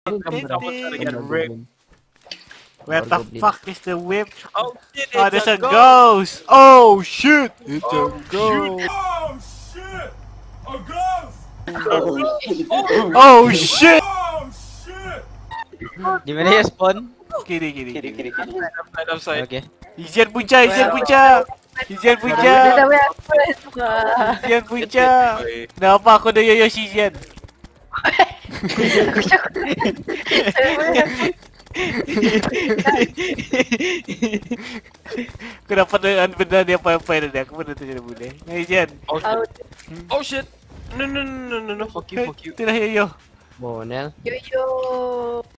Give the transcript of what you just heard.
Someone's gonna get ripped. Where the fuck is the whip? Oh shit, Oh, it's there's a ghost. ghost! Oh shit! It's a Oh, ghost! Oh shit! A ghost! Oh shit! Oh shit! Di mana ya spawn? Kiri. Upside. Oke. Izian punca! Izian punca! Kenapa aku ada Yoshi Izian? Aku dapat benda dia apa-apa tadi. Aku pun tidak boleh. Izian. Oh shit. No, fuck you. Itulah Yoyo. Bonel. Yo.